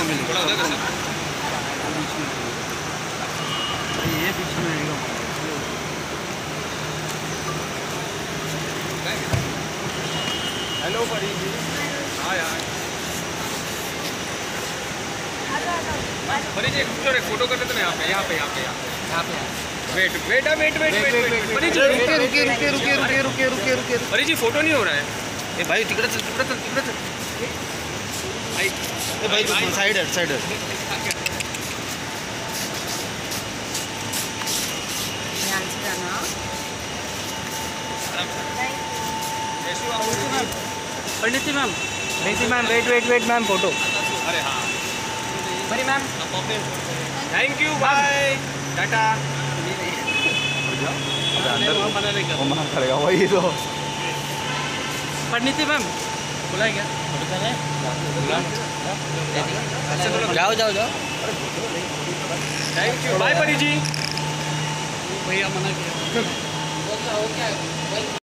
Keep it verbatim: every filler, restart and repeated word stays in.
थोड़ा उधर कर सकते ये बीच में रहेगा। हेलो परी जी। हाँ यार परी जी एक फोटो करते थे ना यहाँ पे यहाँ पे यहाँ पे यहाँ पे wait wait wait wait wait wait Pari ji रुके रुके रुके रुके रुके रुके रुके रुके परी जी फोटो नहीं हो रहा है। ए भाई तिकडे चल तिकडे चल तिकडे चल भाई ए भाई तू साइड हट साइड हट। ध्यान से जाना। Pandit ma'am Pandit ma'am wait wait wait ma'am photo. अरे हाँ बड़ी ma'am thank you bye tata. मना करेगा वही तो। पंडित मैम बुलाए क्या? जाओ जाओ जाओ। थैंक यू बाय परी जी। भैया मना किया।